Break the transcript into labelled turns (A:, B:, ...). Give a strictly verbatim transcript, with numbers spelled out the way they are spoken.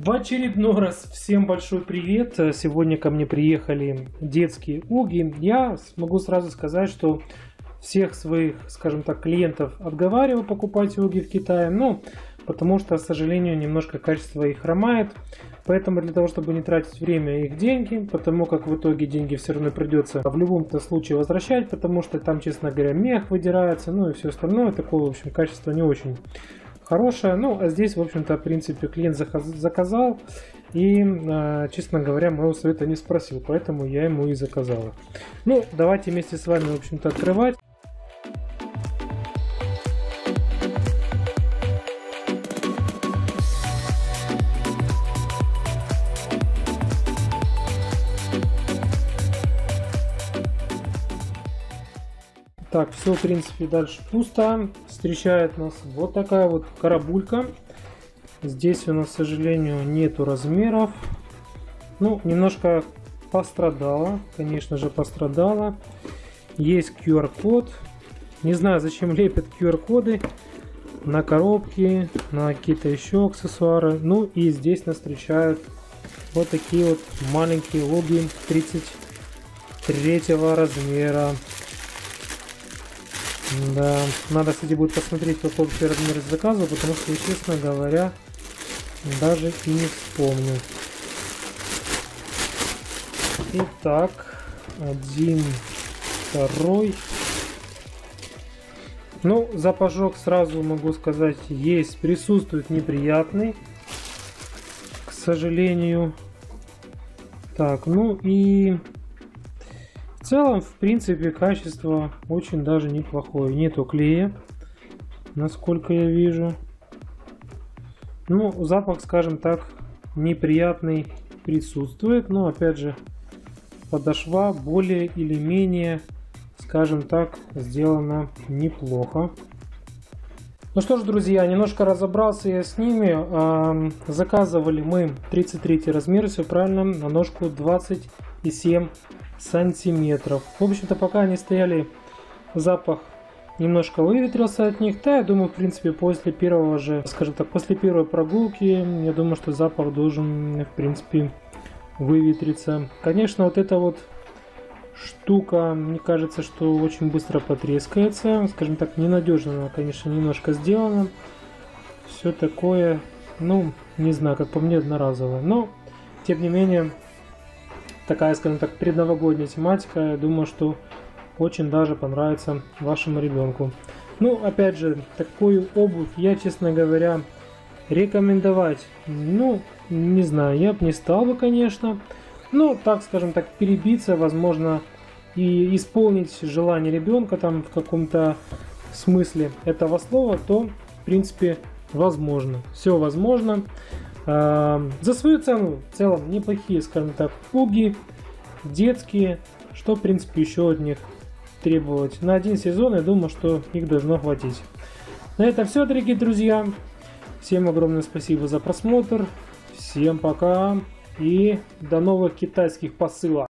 A: В очередной раз всем большой привет. Сегодня ко мне приехали детские уги. Я могу сразу сказать, что всех своих, скажем так, клиентов отговариваю покупать уги в Китае, но потому что, к сожалению, немножко качество их хромает. Поэтому для того, чтобы не тратить время и их деньги, потому как в итоге деньги все равно придется в любом-то случае возвращать, потому что там, честно говоря, мех выдирается, ну и все остальное, такое, в общем, качество не очень хорошее. Ну, а здесь, в общем-то, в принципе, клиент заказал, и, честно говоря, моего совета не спросил, поэтому я ему и заказал. Ну, давайте вместе с вами, в общем-то, открывать. Так, все, в принципе, дальше пусто. Встречает нас вот такая вот карабулька. Здесь у нас, к сожалению, нету размеров. Ну, немножко пострадала. Конечно же, пострадала. Есть ку ар код. Не знаю, зачем лепят ку ар коды на коробки, на какие-то еще аксессуары. Ну, и здесь нас встречают вот такие вот маленькие уги тридцать третьего размера. Да, надо, кстати, будет посмотреть, какой размер заказа, потому что, честно говоря, даже и не вспомню. Итак, один, второй. Ну, запашок, сразу могу сказать, есть, присутствует неприятный, к сожалению. Так, ну и... В целом, в принципе, качество очень даже неплохое. Нету клея, насколько я вижу. Ну, запах, скажем так, неприятный присутствует. Но, опять же, подошва более или менее, скажем так, сделана неплохо. Ну что ж, друзья, немножко разобрался я с ними. Заказывали мы тридцать третий размер, все правильно, на ножку двадцать семь сантиметров. В общем-то, пока они стояли, запах немножко выветрился от них. Да, я думаю, в принципе, после первого же, скажем так, после первой прогулки, я думаю, что запах должен, в принципе, выветриться. Конечно, вот эта вот штука, мне кажется, что очень быстро потрескается. Скажем так, ненадежно она, конечно, немножко сделана. Все такое, ну, не знаю, как по мне, одноразовое. Но, тем не менее, такая, скажем так, предновогодняя тематика. Я думаю, что очень даже понравится вашему ребенку. Ну, опять же, такую обувь я, честно говоря, рекомендовать, ну, не знаю, я бы не стал бы, конечно. Но, так, скажем так, перебиться, возможно, и исполнить желание ребенка там в каком-то смысле этого слова, то, в принципе, возможно. Все возможно. За свою цену в целом неплохие, скажем так, уги детские, что, в принципе, еще от них требовать. На один сезон, я думаю, что их должно хватить. На этом все, дорогие друзья. Всем огромное спасибо за просмотр. Всем пока и до новых китайских посылок.